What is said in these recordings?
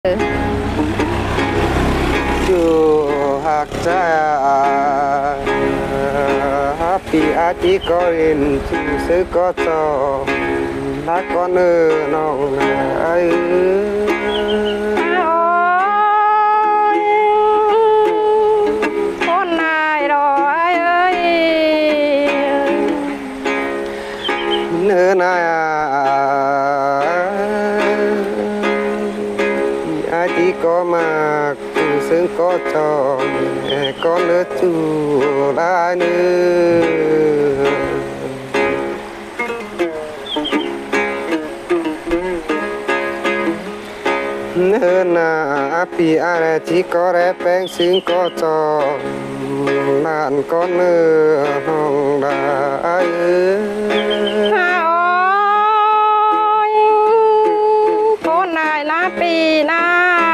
Chu hạc cha Happy aji có in chu sư có cho đã con ơ nong ai con này rồi ơi nơ na aji có mà chu sư có cho con ơ chu đã nữa nên api ara chỉ có rẽ bén xứng có cho nạn con hồng đã ơi con này là pì na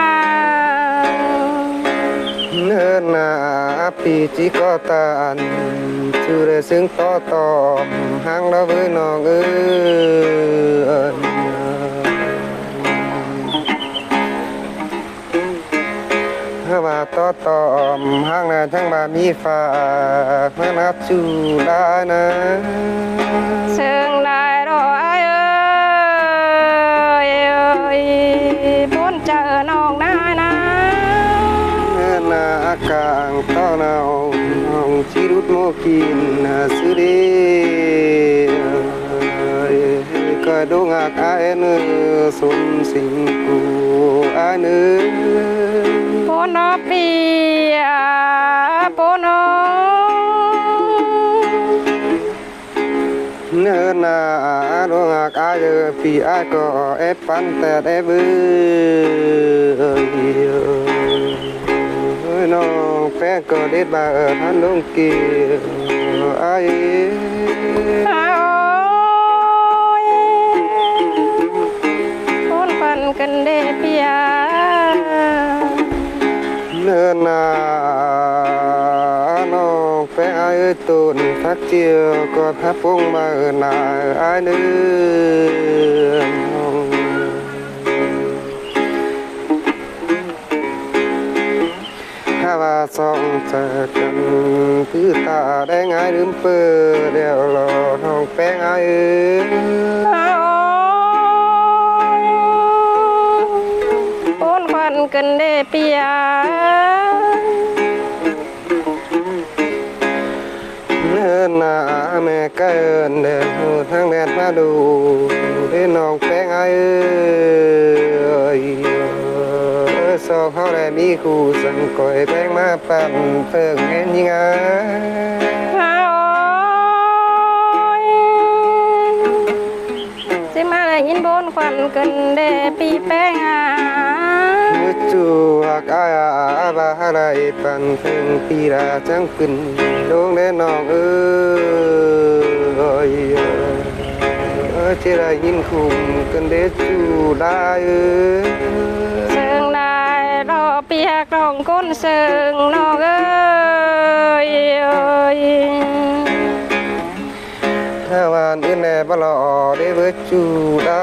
nên api chỉ có tàn chưa để xứng to hang đó với nó ơi và to hang nàyทั้งbàมีฝากมานับจูได้นะ sương này rồi ơi bốn chợ nòng na na na càng to nào hồng chỉ đút mô kín sư đi coi đô ngạc ai nữa xuân sinh của ai nữa bốn nó bì bốn nó nên là đô ngạc ai giờ vì ai có ép bắn tẹt ép nó phép có đến bà ở hắn đông kia ai bốn phần cần để bia nên là nó phép ai tồn phát chiều có tháp phong mà ở lại ai nữa và song chờ cần thứ ta đang ai đứng bờ đèo lò thong phép ai bốn phần cần để bia nên là mẹ cái ơn để thằng đẹp mà đủ để nòng phép ai sao họ lại mi khu sân cõi phép màปั่นเพิ่งเห็นยังไงสิมาเลยยินบนควันกันเดปีแป้งจูหักอาบาอะไรปั่นเพิ่งปีราจังขึ้นดวงแน่นองเจริญยินคุมกันเดจูได้เชิงได้รอเปียกรองก้นเชิงนอกถ้าวันอื่นแน่บลอได้เบิดจูได้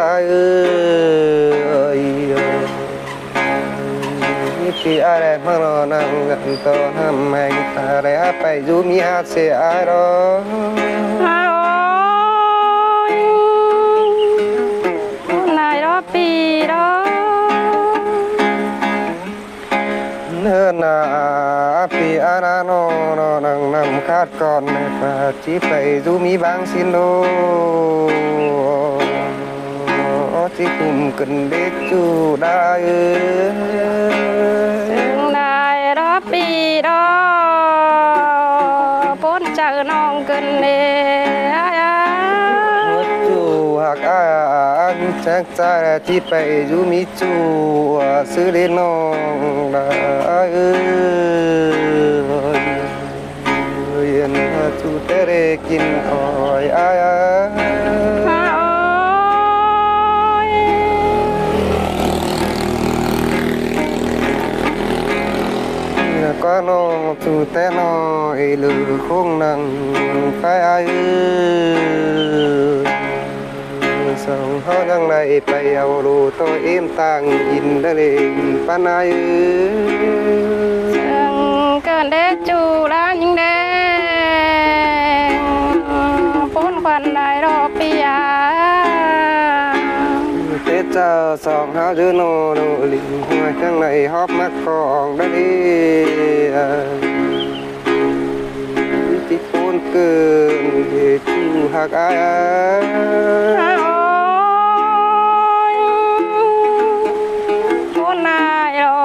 นี่ปีอะไรมาลอนั่งกันต่อทำให้อะไรไปจูมีอาเสียรอปีรอเนินปีอาราโนนั่งนำคาดก่อนในป่าจีไปจูมีบางสินโลที่คุมกันเด็กจูได้ซึ่งได้รอปีรอปนเจอนองกันเน่จูหักจักใจที่ไปจูมีจูซื้อเล่นน้องได้เย็นจูเตเรกินอ้อยก็น้องจูแต่น้อยหรือคงนั่งไฟสองเฮายังได้ไปเอาลูตัวเอ็มต่างอินได้เลยปานายซึ่งเกินเด็กจูร้านยิงแดงพ้นควันได้รอปียาเจ้าเจ้าสองเฮาอยู่โนโนลิงหัวจังไหนฮอบมักของได้ดีที่พูนเกินจูหักอายพ้นนายรอ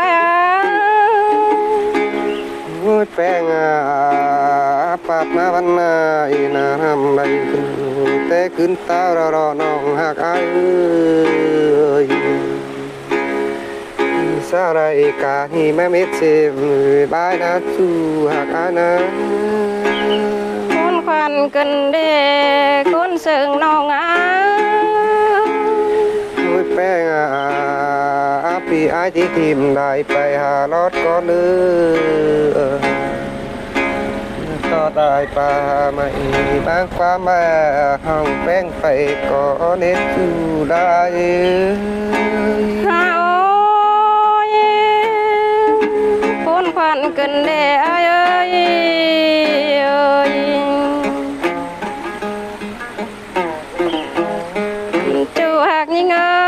มืดแป้งปาดมาวันนาอีนาทำไรขึ้นแต่ขึ้นตารอน้องหักอายสาไรกาฮีแม่เม็ดเสียบายนะจูหักอายนะพ้นควันกันเด็กคนเสิงน้องอามืดแป้งพี่อายที่ทีมได้ไปหารถก็เลือก็ได้ป่าไม่บางความแม่ห้องแป้งไปก็เน็ตจูได้โอ้ยพ้นควันกันเด็กเอ้ยจูหักยิงเอ้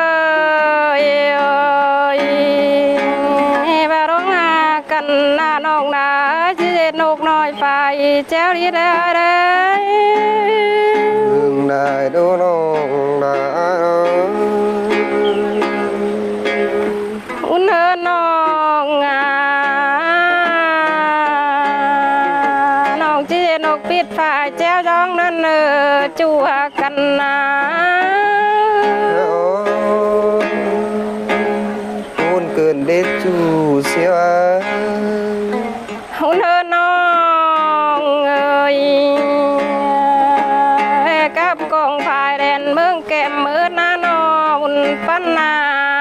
ยบาร้องหากันหน้าน้องนาจีเด็ดนกน้อยไปเจ้าดีได้ได้มึงได้ดูน้องได้อุ่นเฮินน้องน้องจีนกปิดฝ่ายเจ้าจ้องนั่นจัวกันนะพูนเกินเด็ดจูเสียอุ่นเฮินน้องเอ้ยกับกองฝ่ายแดนเมืองแก้มมือหน้าน้องอุ่นปันนา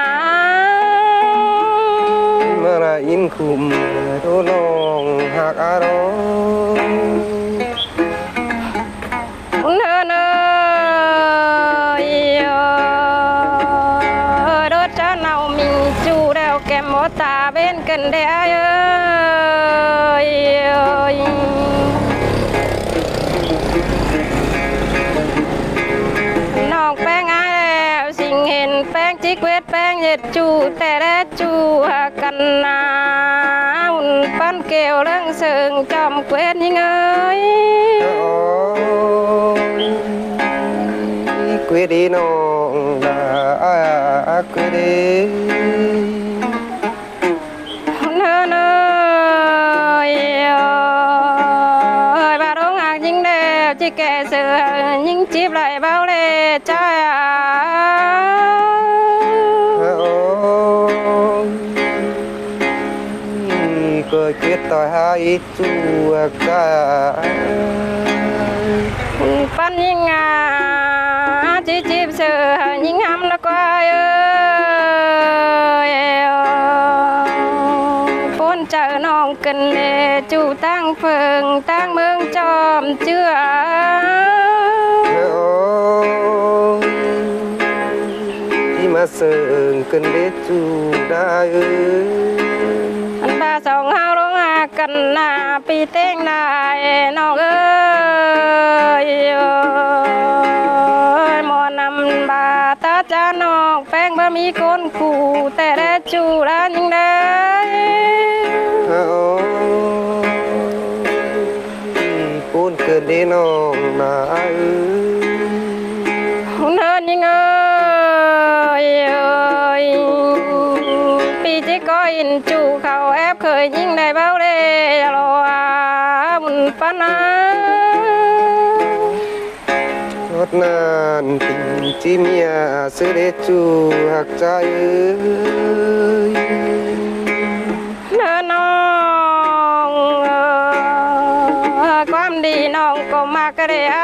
เมื่อไรอินคุมดูน้องหักอารมณ์อุ่นเฮินเอ้ยรถจะเนามิงจูแล้วแก้มหมดตาเบ้นกันได้เอ้ยน้องแป้งอายแล้วสิ่งเห็นแป้งจิกเวทแป้งเย็ดจูแต่ได้จูกันนาอุ่นปั้นเกลียวเรื่องเสิงจอมเกวทยิงเอ้ยกุยดีน้องดากุยดีเนินบาร้องหากยิงเดียวจีแก่เสือยิงจีบไหลเบาเลยจ้าก็เกิดต่อหาอีจูกาปั้นยิงจีจีบเสือยิงหำละกว่าพ้นเจอน้องกันเลยจูตั้งเฟิงตั้งเมืองจอมเชื่อที่มาเสิร์งกันเด็ดจูได้อันบาสองเฮาร้องหากันหน้าปีเต้งได้น้องเอ้ยหมอนำบาตาจาน้องแป้งบะมีคนกูแต่ได้จูร้านยังได้ปูนเกิดดีน้องนาเนินยังเอ้ยปีที่ก็อินจูเขาแอบเคยยิงได้เบ้าเลยรอบุญปนารถนานติงจิเมียเสด็จจูหักใจเนินน้องความดีน้องก็มากระเดีย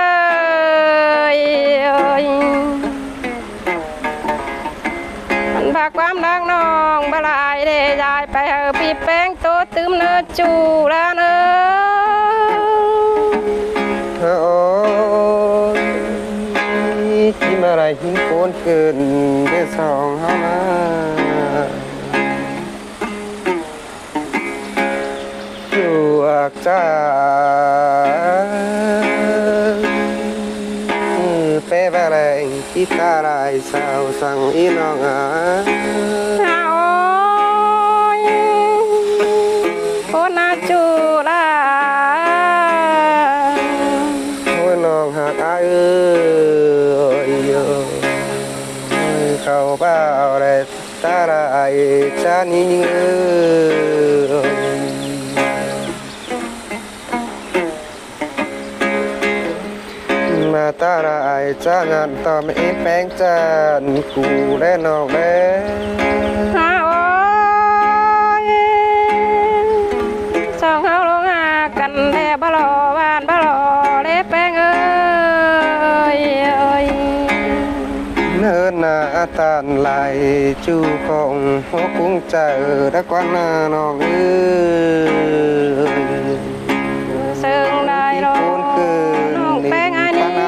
มันพาความรักน้องบลายเดยายไปพี่แป้งโตตึมเนื้อจูแล้วเนื้อมื่อไรหินโคนเกินได้สองเฮามาอยู่อักจ้าเป้อะไรที่ตาลายสาวสั่งอีน้องโอ้ยโคนาจูลาโอ้ยน้องหักอายเข้าเป้าได้ตาลายจานี้มาตาลายจานันต่อไม่แป้งจานกูและน้องแล้วโอ้ยสองเฮาลงหากันแท้บ่รอวานบ่รอเล็บแป้งเอ้ยเนินนาตานไหลจูของหัวกุ้งเจอรักกว่านาน้องเสิงได้รอน้องแป้งอันนี้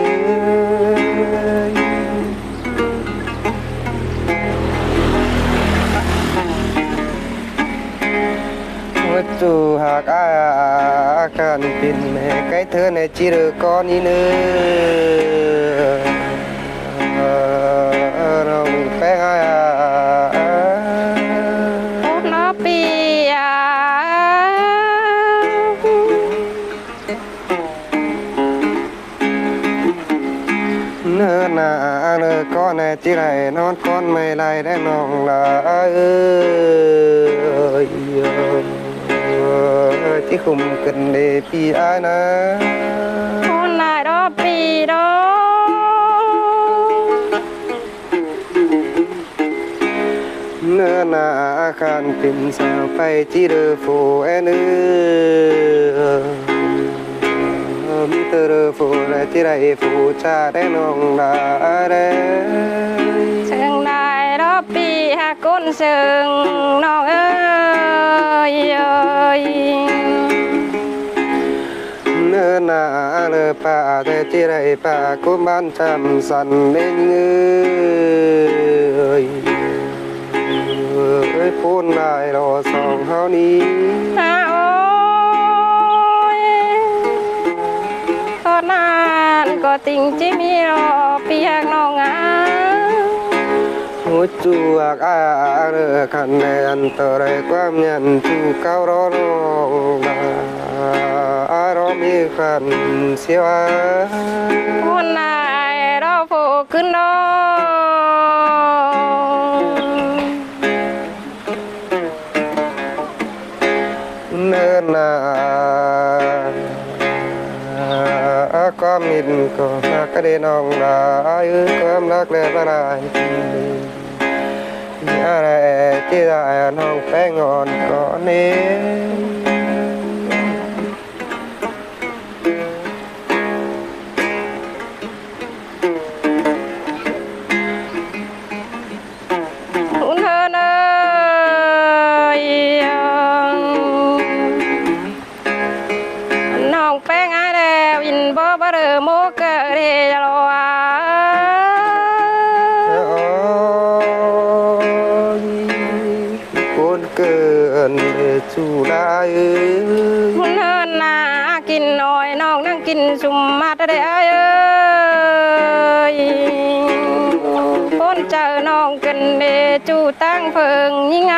จูหากอาการเป็นแม่ไก่เธอในจิรกรนี้เนื้อน้องแป้งอาโอ้น้าปีเนื้อหนาเนื้อก้อนในจิไรนอนก้อนไม่ไรได้น้องละที่คุมกันในปีอานะคนนายรอปีดอเนื้อหนาอาการเป็นสาวไปจีเดอโฟเอเนื้อมิเตอร์โฟและที่ไรโฟชาได้น้องลาเรเชิงนายรอปีหาก้นเชิงน้องเอ้ยเนื้อหนาเนื้อป่าแต่ที่ไรป่ากุมันจำสันเล่นเงยพูดนายรอสองเฮานี้โอ้ยก็นานก็ติงจิมีรอเปียกน้องหัวจูอักอาเรือคันในอันตรายความยันจูเก้ารอรอารมีคันเสียวคนนายรอโผขึ้นนอเนินนาก็มินก็รักได้น้องลายความรักและละลายอะไรที่ได้น้องแป้งอ่อนก่อนนี้คุณเธอเนยน้องแป้งไอ้แล้วอินบ่บ่เรอโมกะเรยรอคนเกินจูได้คุณเธอหน้ากินน้อยน้องนั่งกินซุมมาได้เอ้ยคนเจอน้องกันเดจูตั้งเพิงยิ่ง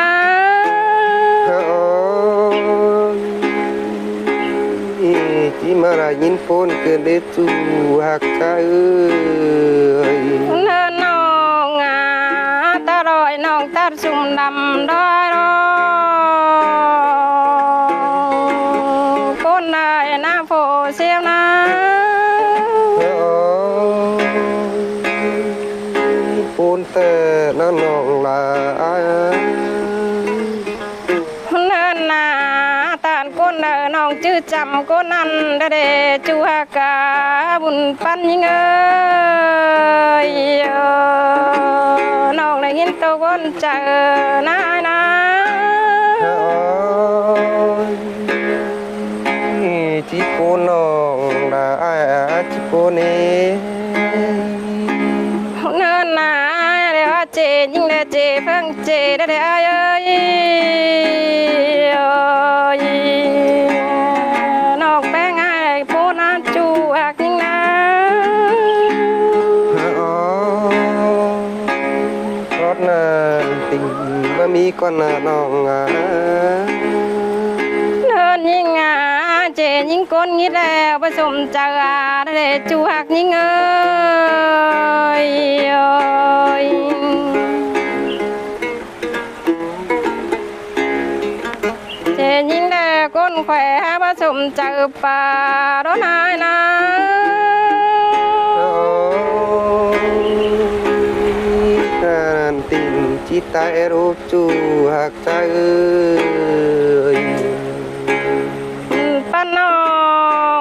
ที่มาได้ยินฝนเกินได้จูหักใจเนินน้องตาลอยน้องตัดสุ่มดำได้รอคนได้หน้าโผเสียวนะฝนแต่น้องลาเนินนาตานก้นเนินน้องจื้อจำก้นนั้นเดจูหากาบุญปันยิ่งน้องได้ยินตัวก้นเจอนะจิโกน้องลาจิโกเนได้เอ้ยนอกแป้งไอ้โพนาจูหักยิ่งนะรถนานติ่งบะมีก่อนนาน้องเดินยิ่งเจยิ่งก้นงี้แล้วผสมเจอได้จูหักยิ่งเจยิ่งได้ก้นแขวผสมเจอป่าโดนหายนะติ่งจิตใจรูปจูหักใจป้าน้อง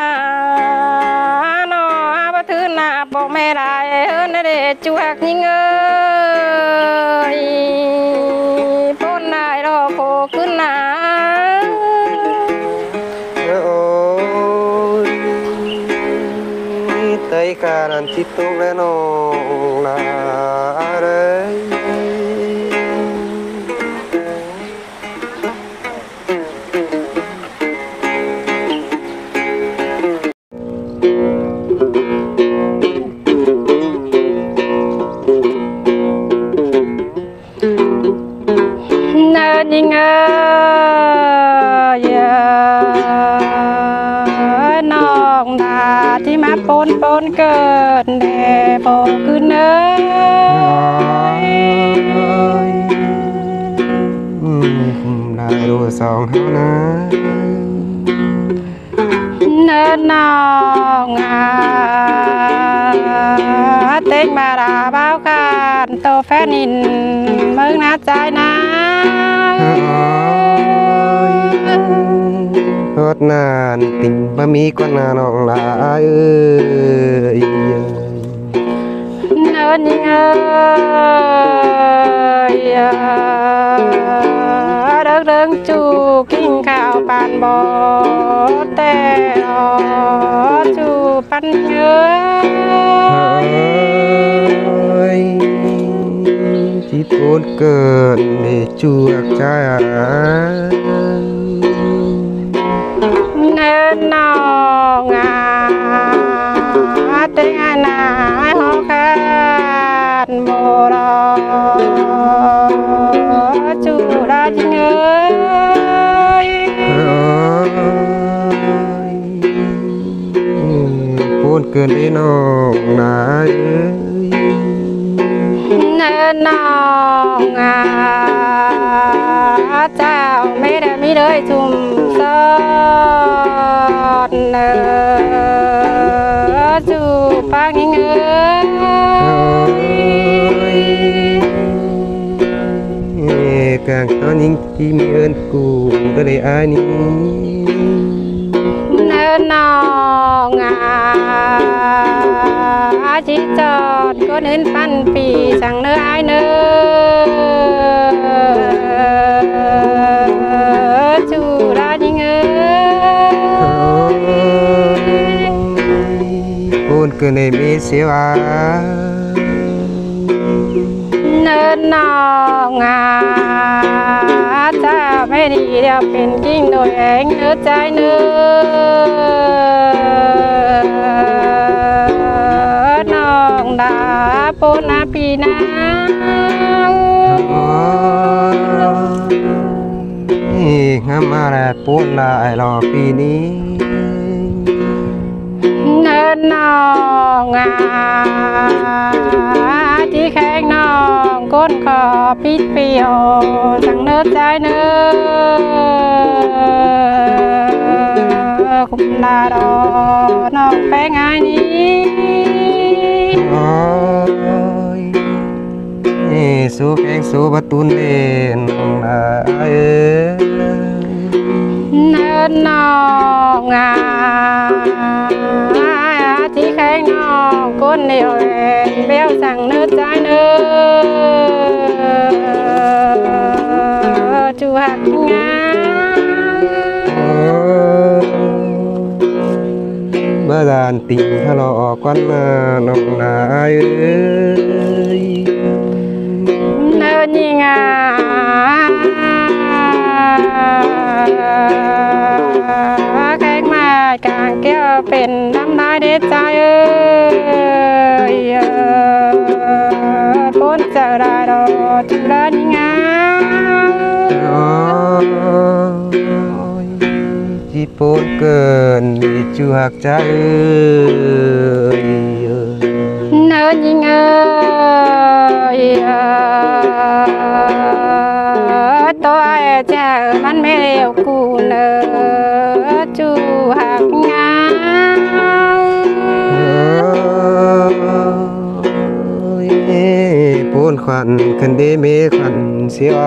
น้องบ่ถือหน้าบอกแม่ได้ได้จูหักยิ่งพ้นได้รอโคขึ้นหน้าไต้การันจิตตุและน้องลาเลยเนินยิ่งน้องดาที่มาปนเกิดแด่พอขึ้นได้รู้สองเท่านะเนินน้องเต็งมาดาบ้าวกันโตแฟนินมึงน่าใจนะรถนานติ่งบะมีก่อนนาน้องลาเนินยิ่งเดิงจูกินข้าวปานบ่แต่จูปันจิตโอนเกิดในจูกใจเนินน้องเต็งนาหอกันโมรอจูราจิงโอนเกิดในน้องนาเนินน้องเจ้าไม่ได้มีเลยจุ่มซ้อนจูปังยิ่งกลางตอนยิ่งที่มีเอิญกูก็เลยอายนี้เนินน้องจิจอดก็เนินปันปีสั่งเนื้อไอเนื้อจูราจิงโอนเกิดในเมเสียวเนินน้องเจ้าไม่ดีเดียวเป็นกิ้งโดยเองเนื้อใจเนื้อน้องดาปนาปีนางามมาแล้วปูนได้รอปีนี้เนินน้องที่แข้งน้องก้นคอปิดเปียวสั่งเนื้อใจเนื้อคุมลาดอน้องแป้งไงนี้สู้แข่งสู้ประตูเล่นน้องนาเนินน้องที่แข้งน้องก้นเดียวเองเบี้ยวสั่งเนื้อใจเนื้อจูหักงาบ้านติ่งทะเลาะกันมาน้องนาเนินยิงแขกมากางแก้วเป็นน้ำลายเด็ดใจพ้นจะได้ดอกจุฬายิงจีปนเกินจูหักใจเนินยิงตัวไอ้เจ้ามันไม่เร็วกูเนอจูหักงาปนควันคันเดเมควันเสีย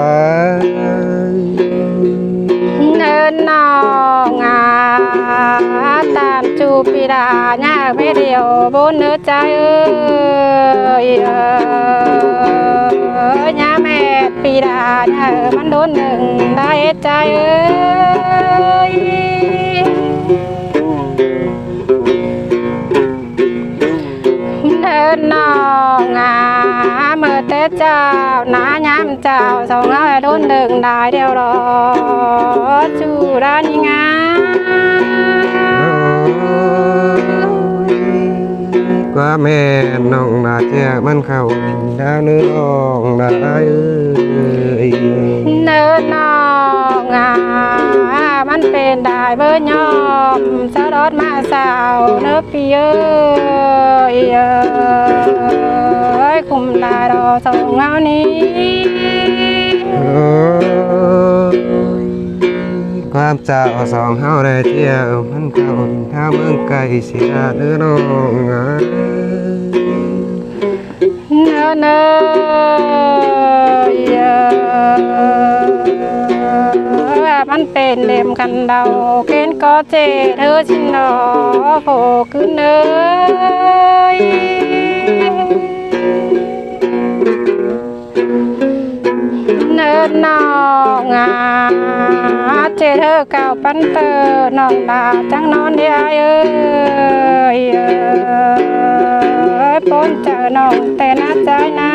เนินนองตามจูปีดาญาไม่เดียวบนเนื้อใจญาแม่ปีดาญามันโดนหนึ่งได้ใจเนินนองเมื่อแต่เจ้าหน้าย้ำเจ้าสองร้อยโดนหนึ่งได้เดียวรอจูรานิงากว่าแม่น้องนาเจ้ามันเข้าดาวเนื้อน้องนาเนินนองมันเป็นได้เบอร์ยอมสะรอดมาสาวเนื้อปีคุมได้ดอกสองเงานี้ความเจ้าสองเฮาได้เที่ยวมันเข้าถ้าเมืองไกลเสียเนื้อน้องเนื้อมันเป็นเล่มกันเดาเกณฑ์ก็เจเธอชินดอโผขึ้นเนยเนินนองเจเธอเก่าปันเตอร์น้องดาจังนอนเดียปนเจอน้องแต่น่าใจนะ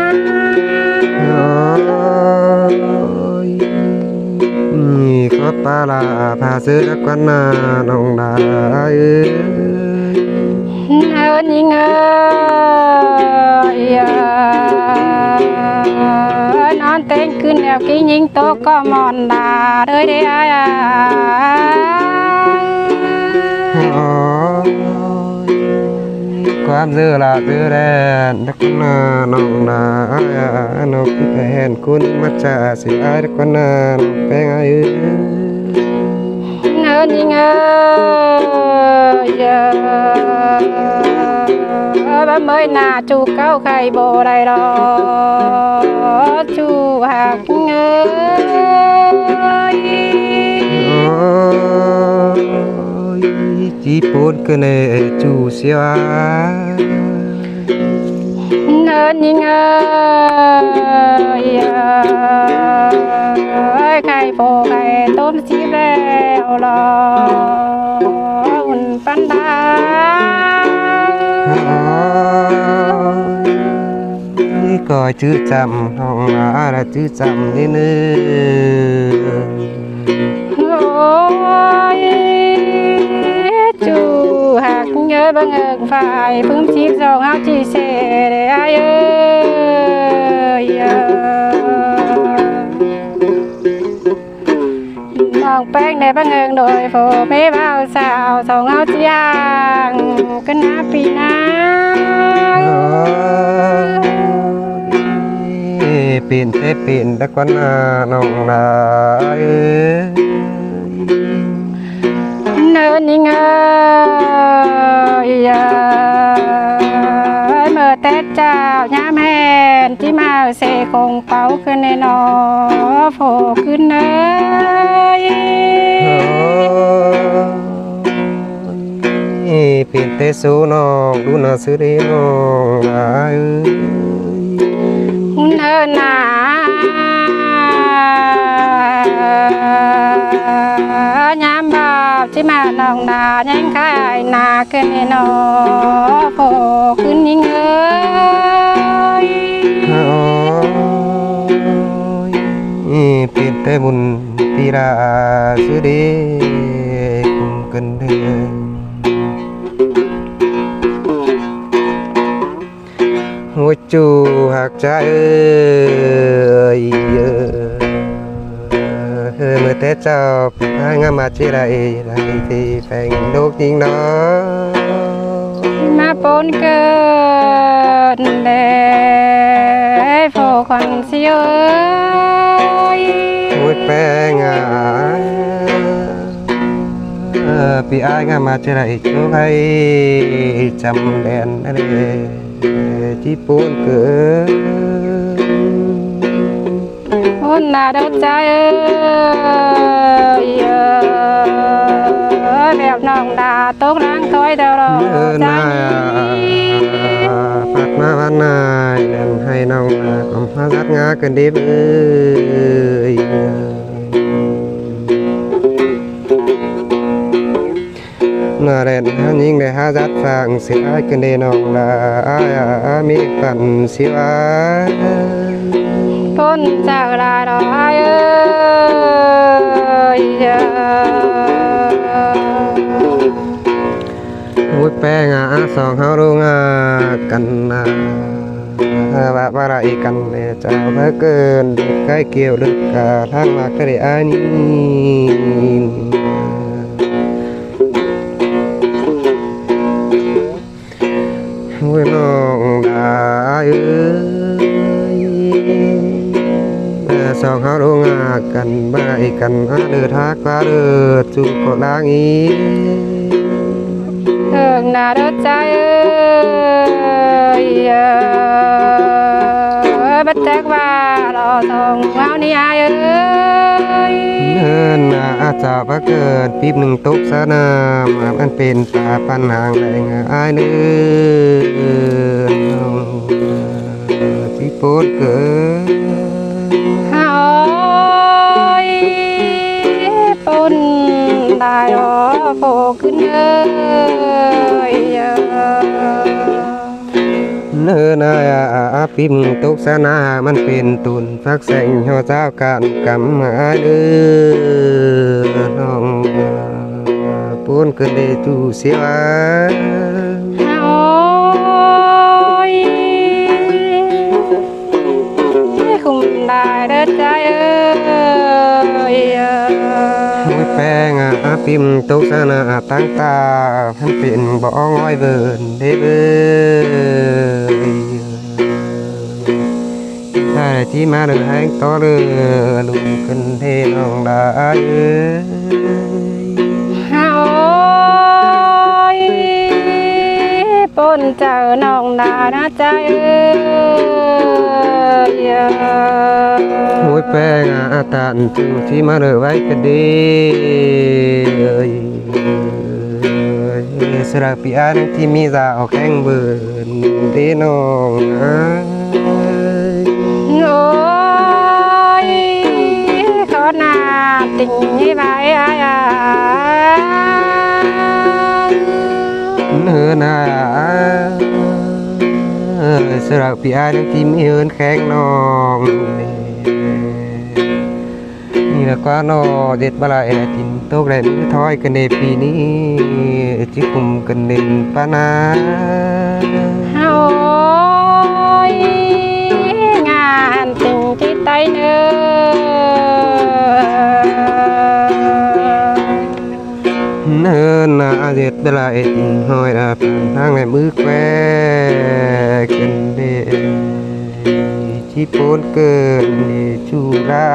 ขอปลาลาพาซื้อรักกันนาน้องดาเนินยิงนอนเต้นขึ้นแนวกิ้งยิงโตก็มอนดาเลยเดียความซื้อละซื้อแดนรักกันนาน้องดานกแผ่นคุณมัจจาสิอารักกันนาแป้งอายุเนินยิงบ้าเมยนาจูเก้าไข่โบได้รอจูหักเงยจีปนกันเลยจูเสียเนินยิงไข่โบไข่ต้มซีแล้วรออุ่นปันดาก็ชื่อจำน้องอะไรชื่อจำนี่นึงจูหักเงยบังเอิญฝ่ายพึ่งจีบสองเอาจีเสดน้องแป้งในบังเอิญโดยโฟไม่เบาสาวสองเอาจียางกันน้าปีน้าปีนปีนตะกันนาน้องนาเนินยิงเมื่อแต่เจ้าย่าแม่ที่มาเสคงเป่าขึ้นในนอโผขึ้นเนยปีนเตสูน้องดูน่าซื้อดีน้องเนินนาย้ำบาปที่มาน้องนายังขายนาขึ้นในนอโผขึ้นยิงเป็นแต่บุญปีราสุเดคุมกันเดือนหัวจูหักใจเมื่อแต่เจ้าให้งามมาเจไรไรที่แฝงโลกยิงน้อมาปนเกิดแด่โฟควันเสียหัวแป้งปีอายงามมาเจไรช่วยให้จำแดนอะไรที่ปูนเกิดคนหน้าเดาใจแบบน้องดาตกร่างถอยเดาเราใจปัดมาวันนายเดินให้น้องอมพาสัดงากันดีเบ้ยนาเรนฮันยิงได้หาจัดฟังเสียกันดีน้องลามีปันสิวาพ้นจากลาดอยมุดแป้งสองเฮาดูงากันว่าอะไรกันเนี่ยเจ้าเพื่อเกินเด็กใกล้เกี่ยวเด็กกะทางมากระเดียนี้มุดน้องได้สองเฮาดูงากันบ่ได้กันเดือดทักว่าเดือดจุกลางอีหน้าเด้อใจบัดแจกว่าเราต้องเอานี่อายเนินอาจจะว่าเกิดปีบหนึ่งตกสนามมันเป็นตาปัญหาแรงอายเนื้อที่โปดเกิดปนตายโผล่ขึ้นเนื้อนายปีบตกสนามันเป็นตุนฟักแสงหัวเจ้าการกำมาเดือน้องปูนเกิดได้จูเสียคุมได้เด้อใจแป้งปิมตกสนาตั้งตาพันเป็นบ่อง้อยเบิร์นได้เบิร์ได้ที่มาเดินให้ต่อเรือลุงขึ้นเทน้องได้ปนเจอน้องดานะใจหัวแป้งตานจูที่มาเรือไว้ก็ดีสระปีอันที่มีสาวแข้งเบิร์นดีน้องโอ้ยขอหน้าติ่งให้ไปเนื้อนาสระปีอันที่มีเอินแข้งน้องนี่ละก็นอเด็ดบลายตินโตกได้มือถอยกันในปีนี้จิคุมกันเด่นปานาโอ้ยงานติ่งที่ไตเนื้อเนื้อนาเด็ดบลายตินหอยทางในมือแควกันเด่นที่ปนเกินจูรา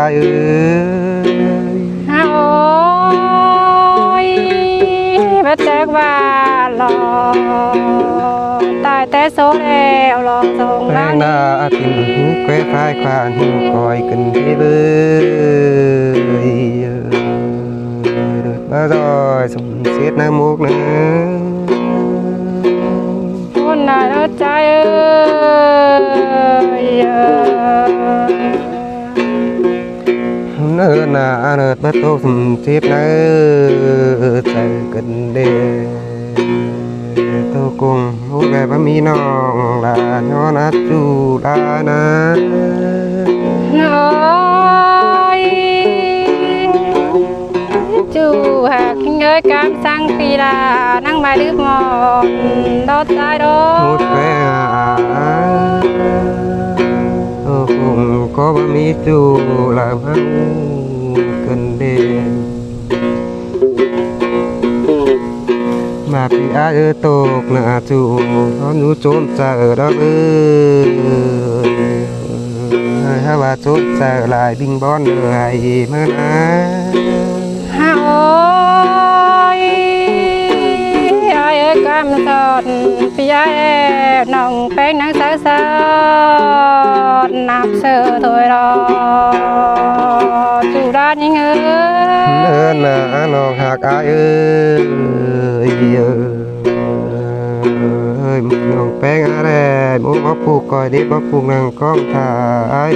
โอ้ยบัดแจกว่าหลอตายแต่โซแล้วลองส่งร้านนาตินหูแควพายควานหูคอยกันที่เบื่อมาดอยสมเสียดน้ำมุกนะคนน่ารักใจเนื้อหน้าเนื้อบัดโตสมเทียบเนื้อใจกันเดโตกงหูแก่บะมีน้องลาย้อนจูลานะน้อย ơi cam sang phi là nắng mai đứt mòn đót trái đó một bé không có ba mi chú làm hắn cần đêm mà bị ai ở tộc là chú nó nú trốn sợ đó hai bà trốn sợ lại binh bón được hay gì mà ha ôi ai ơi cam sọt phi ai nòng bén nắng sáng sọt nạp sợ thôi đó chú đã những ơi nên là nó hạc ai ơi ơi nòng bén ở đây bố bóc phụ coi đi bóc phụ nàng con thả ai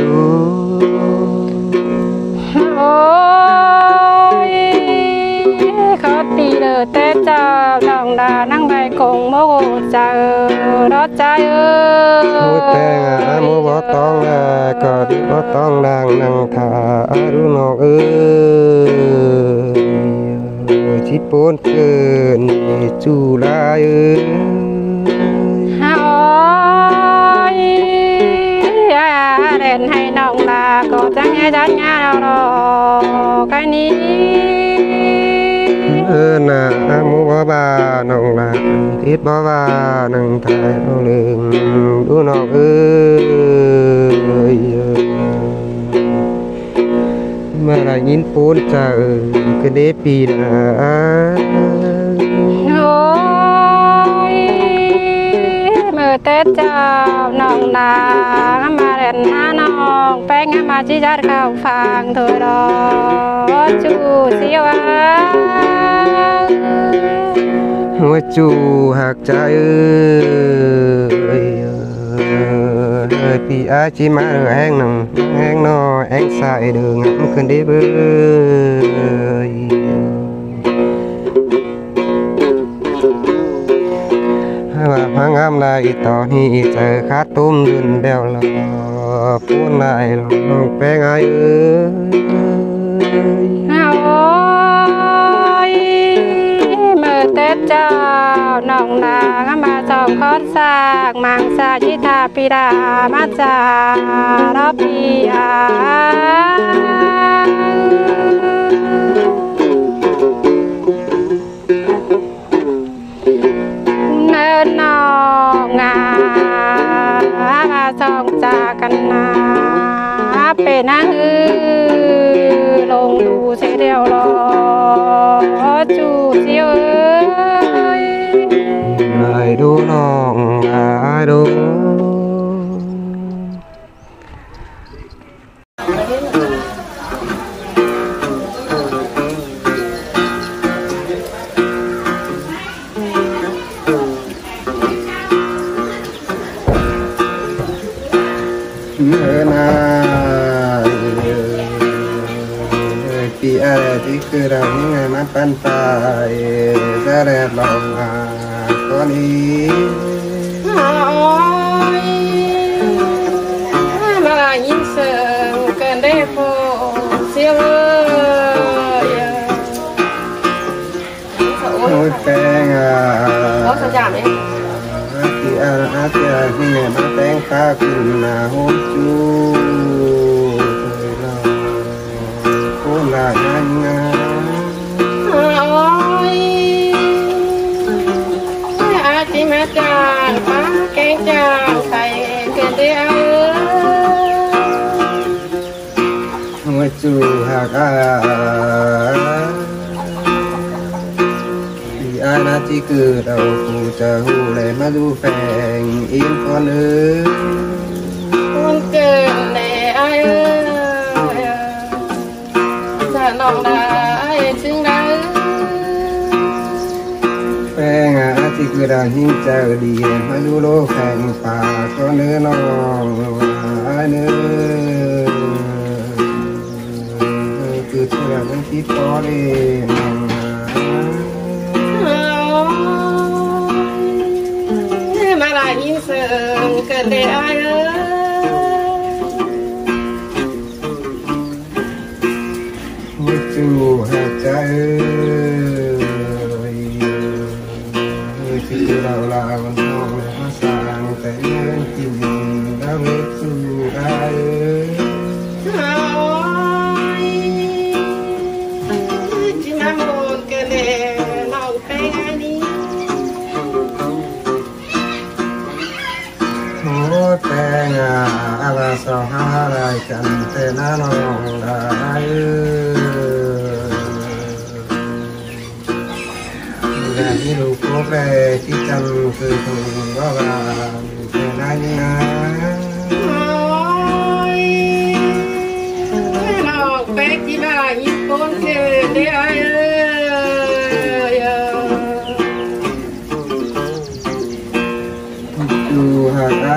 ôi khó tì lờ tết cho lòng đà năng bài cùng mô chờ đó trai ơi mô tên mô bó tông có đi bó tông đang năng thả ru nọ chỉ bốn cơn chú la ơi ôi đèn hay nồng là có trắng nghe trắng nha đâu đó cái ní nà mô bó bà nồng là thiết bó bà năng thả nông lường đu nọ mà là nhìn bốn chờ cái đế pì là ôi mơ tết cho nồng là mà đèn ha nồng bánh mà chỉ ra khảo phàng thôi đó chú siêu á ôi chú hạc trai ơi pì á chỉ má được hang nó anh xài đường ngắm cơn đế bơi và phang am lại tỏ hi chờ khát tôm dùn đèo lò phun lại lòng bé ai ơi mơ tết cho nồng là mà sòng con sang mang xa chỉ thà pi đà mắt xa đó pi nên nọ ngà mà sòng xa căn na pe na lồng đủ sẽ đeo lo chú siêu ơi ai đu lòng ai đu pì ai thì cứ là những ngày mắt ban phải ra đẹp lòng con đi ôi mà nhìn sợ cần đẹp phố siêu ơi ôi phèn có sao giảm đấy pì ai thì những ngày mắt phèn khá cùng là hôm chú là nhanh ôi ai chỉ mẹ chàng phá cái chàng thầy cần đi ơi ôi chú hạc thì ai đã chỉ cứ đầu phụ chờ hù lệ mà du phèn yên con ơi con cần để ai ơi lòng là ai xứng đáng phèn chỉ cứ đang hin chờ đi mà du lô phèn phà con nữa lòng ai nữa cứ thôi là vẫn chỉ có đi mà lại nhìn sợ cần để ai ơi chú hạt trái ลาวันทองและภาษาแต่เงินกินแล้วเล็กสู้ได้จิมาโมนเกเนน้องแป้งอันนี้โทษแต่งอาลาสหารายกันแต่น้าน้องได้และที่ลูกโคแปที่จำคือถูกก็ว่าแต่ได้นี่นะน้องแป้งจิมาญี่ปุ่นเกเนดูหากได้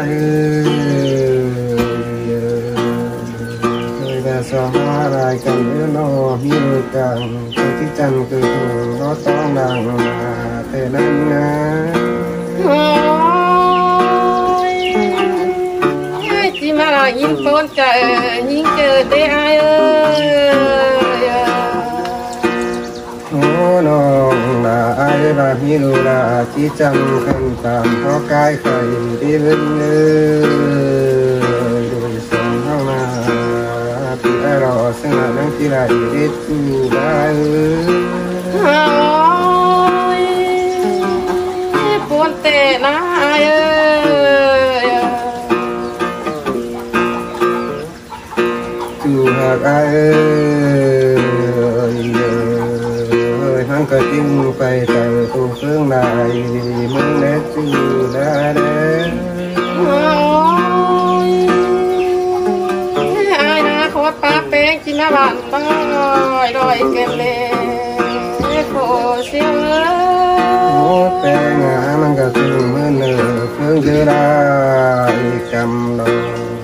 แต่สหารายกันเนื้อนอมีลูกกันที่จำคือถูกก็ต้องดังมาแต่นั้นนะจิมาญี่ปุ่นจะยิ่งเจอได้โอ้น้องนาไอ้บาฮิลูลาที่จำคำตามเพราะกายใครที่เป็นเนื้อโดยสองเข้ามาที่ไอ้รอซึ่งนั่งที่ไรได้ดูได้ปวนเตะนะดูหากไอ้หันกระติ้งไปแต่ตัวเครื่องในมึงเล็ดจูได้เด้ไอ้นะขอปลาแป้งกินน้ำหวานต้อยลอยเกลือโคเสียงโอ้แต่งมันก็ถึงมือเนื้อเครื่องเจอได้กำลอง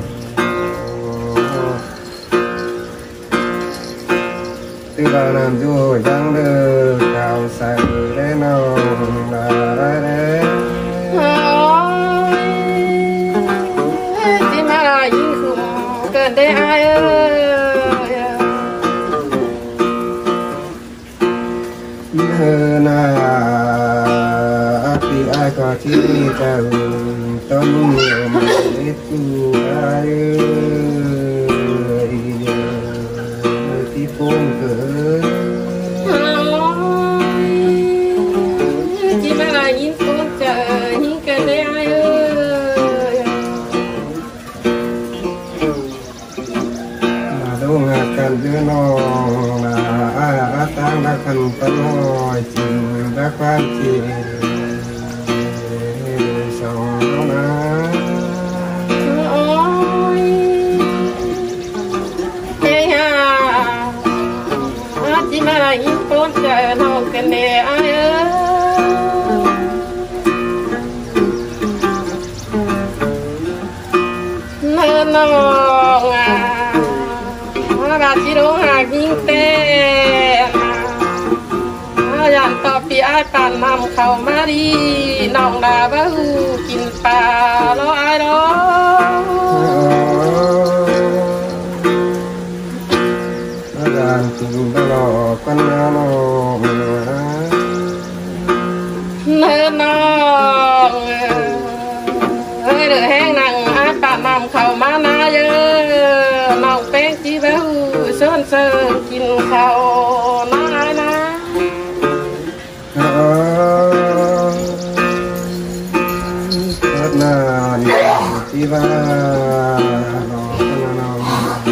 ที่บ้านนั้นดูจังเด้อข่าวใส่ได้น้องได้เด้ที่มายิ่งสูงเกินได้เธอหน้าที่ไอ้ก็ที่จะต้องเหนียวมันจูได้ที่ปุ่นเกิดที่มายิ่งสูงจะยิ่งเกินได้มาดูงานกันเดือนน้องนะตั้งรักกันตลอดจริงรักความจริงสองนะที่มายิ่งปนจะน้องกันเนอเนินน้องราชิโรหากยิ่งเต้ยันต่อปีไอ้ปานนำเข้ามาดีน้องดาบ้าหูกินปลาล้อไอ้ล้อการกินตลอดกันนะน้องเนินน้องเฮ้ยเดือแห้งนังไอ้ปานนำเข้ามานาเยอะน้องแป้งจีบ้าหูส้นเซิงกินข้าวน้านะพัดนานที่บ้านน้องน้อง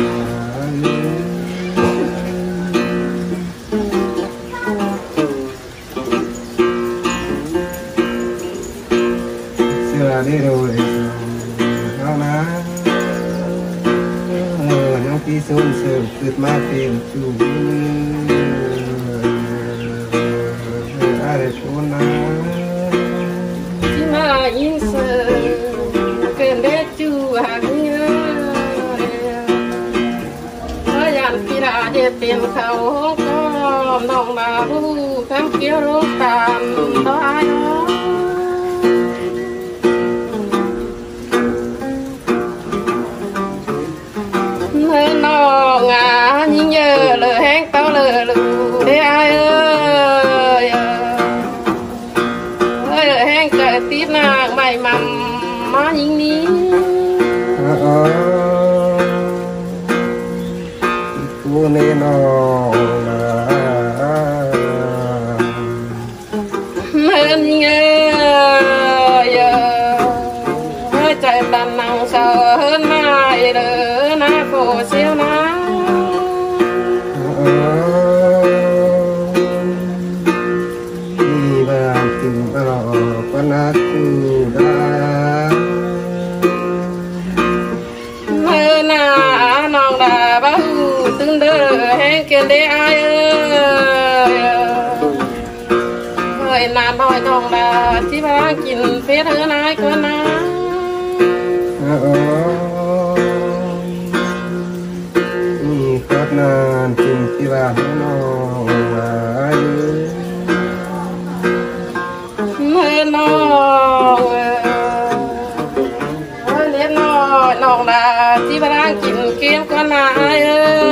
เสื้อได้ดูเลยเอานะน้องพี่สูงเสริมขึ้นมาเต็มจูบอะไรพูดนะที่มายิ่งเสือเกินเด็ดจูหากเงยถ้ายันพี่ราเดเต็มเขาก็น้องมาบูคำเกี่ยวรูปตามต่อไอ้น้องยิ่งเยอะเลยแห้งเต้าเลยลูกได้ไอ้แห้งเกิดติดน้ผู้นี้น้องลาเมื่อนี้ใจตันนังเสิร์มาเด้อนะโคเสียวนะที่บ้านถึงตลอดปนัดจูดาเมื่อหน้าน้องดาบ้าตึงเด้อแห้งเกลียไอเมื่อนานน้อยน้องดาที่บ้านกินเฟี้ยเธอนายก็นะนี่ก็นานจริงที่ว่าน้องมาเมื่อน้องเลี้ยงน้อยน้องดาที่บ้านกินเกี้ยวก็นาย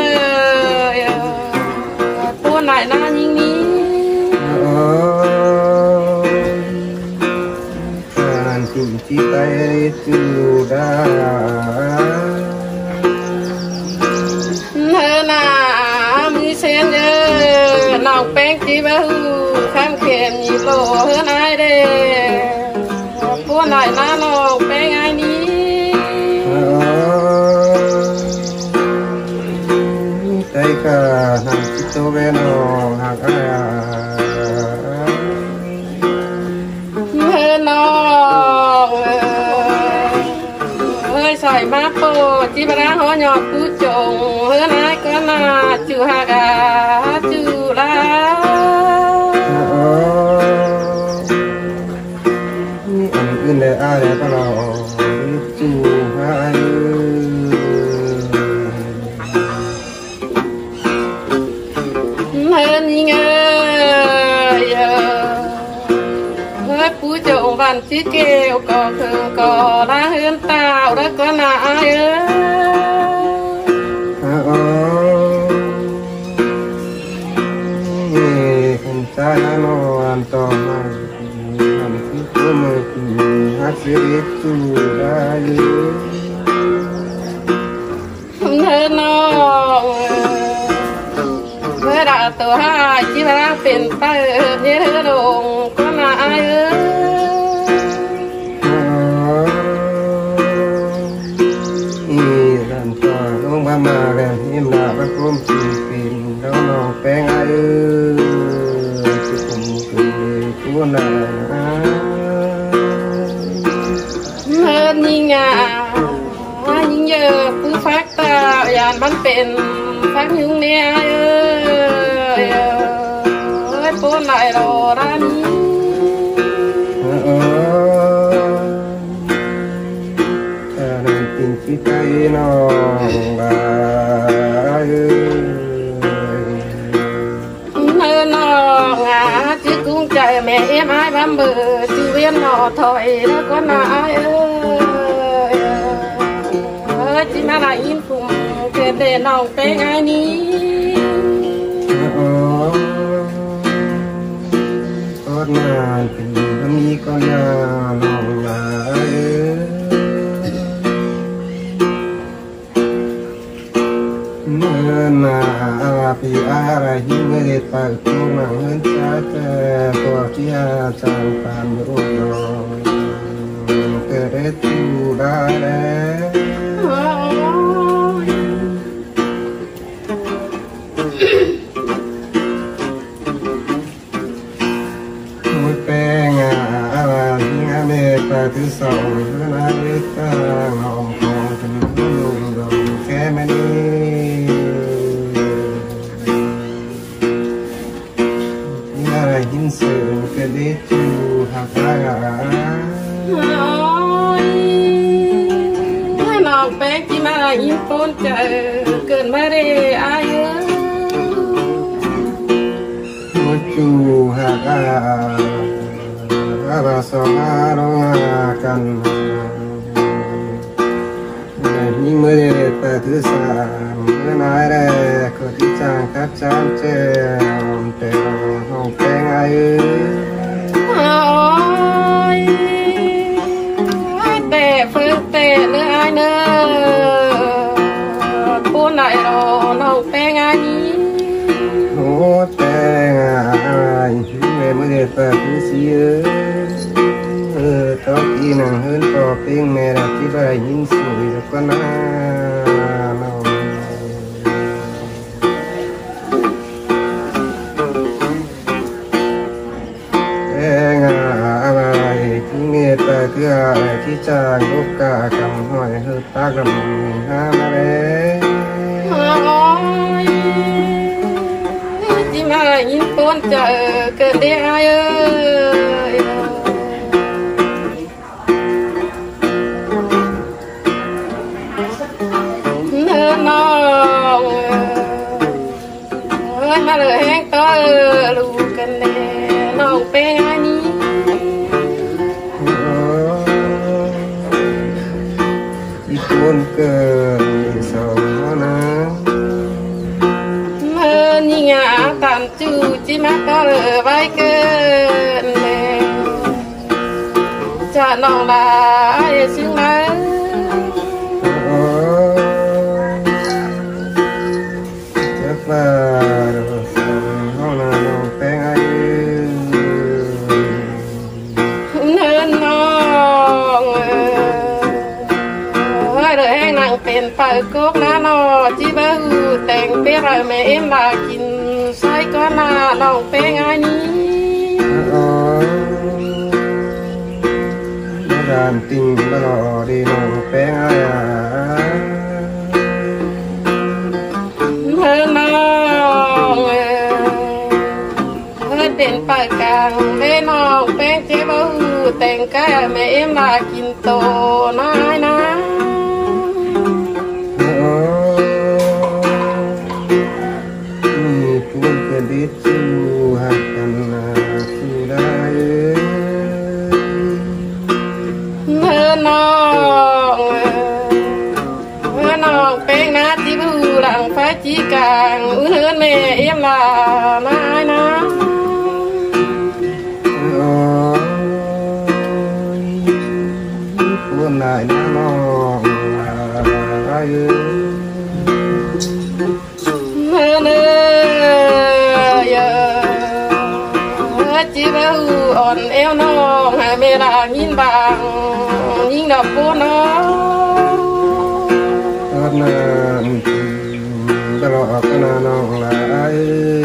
ตัวไหนน่ายิ่งนี้ที่ไปจูดาเธอหน้ามีเส้นเยอะน้องแป้งจีบหูข้ามเข็มหยิบโลเธอนายเด้พวกนายหน้าน้องแป้งไงนี้ใจก็หักจิตโตเวนอหักอะไรเธอน้องใส่มาโปจีบราหัวหยอดผู้จงเฮือนายก็น่าจูฮากาจูลาอันอื่นเลยอะไรก็เราจูฮาเฮือนยิงผู้จงบันที่เกลก็คือก็ละเฮือนตาวแล้วก็น่าคนใจนอนต่อมาทำที่ตัวมือหักเสียจูได้เธอน้องเมื่อดาตัวหายที่พระเป็นไปเนี่ยเธอลงก็น่าดันต่อลงมาแล้วยิ้มหน้าพระพรหมสีปิ่นแล้วน้องแป้งที่ผมคือผู้นเธอยิ่งยิ่งเยอะผู้ฟักตายานมันเป็นฟักยุ่งเนี่ยปูนไหลรอร้านนี้จริงที่ใจน้องลาน้องจื้อกุ้งใจแม่ไม้บำเบอจื้อเวียนหน่อถอยแล้วก็นายจีมาได้ยินกลุ่มเกิดเด่นน้องเป็นไงนี้ก็นานเป็นมีก็นานน้องลาเมื่อนาพี่อะไรหิ้งเด็ดปากตัวหนังเงินชาเจตัวที่อาจารย์ตามรูปน้องเกิดได้จูได้แล้วมุดแป้งอะไรหิ้งเด็ดปากที่สองเพื่อนอะไรตั้งห้องคงถึงผู้ลงดงแค่ไม่นี้ยินเสียงกระเด็ดจูหักไหลน้องแป้งที่มายินป้นเจอเกินมาได้อายุมุดจูหักเราสองเรากันยิ่งเมื่อเด็ดแต่ถือสามเมื่อนายแรกก็ที่จางคัดจามเจ้าแต่ห้องแป้งอายุแต่ฝึกแต่เนื้อเนื้อผู้ไหนรอน้องแป้งไงนี้โอ้แต่งแม่เมื่อเด็กแต่คือเสียตอนที่นั่งเฮินต่อเพลงแม่รักที่ได้ยินสวยแล้วก็น่าน้องแต่งอะไรที่เมตตาคืออะไรที่จางลูกกากำห้อยเฮือตากำหามาแล้วที่มายินปนเจอเกิดได้เอ้ยเนื้อน้องมาเลยแห้งต่อลูกกันแน่น้องเป็นไงนี้อีกคนเกินสองนะนี่งาตามจูจิมาก็เลยไว้เกินเลยจะน้องลายซึ่งมาจะฟ้าห้องน้องแป้งอายุเนินน้องเลยให้นางเป็นไปกุ๊กนะน้อจีบ้าหูแต่งเป็นไรแม่เอ็มลากินใส่ก็น่าน้องเป็นไงนี้ดานติงตลอดดีน้องแป้งอายุเนินน้องเป็นปากกลางแม่น้องแป้งเจ๊บ้าหูแต่งกายแม่เอ็มลากินโตน้อยนะมีคุณเกิดดิจูหักกันนะสู้ได้เมื่อน้องเป็นนาที่ผู้หลังฟ้าจีกลางเฮือนแม่เอี่ยมลานายนะคนไหนน้น้องอายุเมื่อเนื้อจีบหูอ่อนเอวน้องหาเมลายินบางยิ่งดอกปูน้องตอนนั้นตลอดกันน้องลาย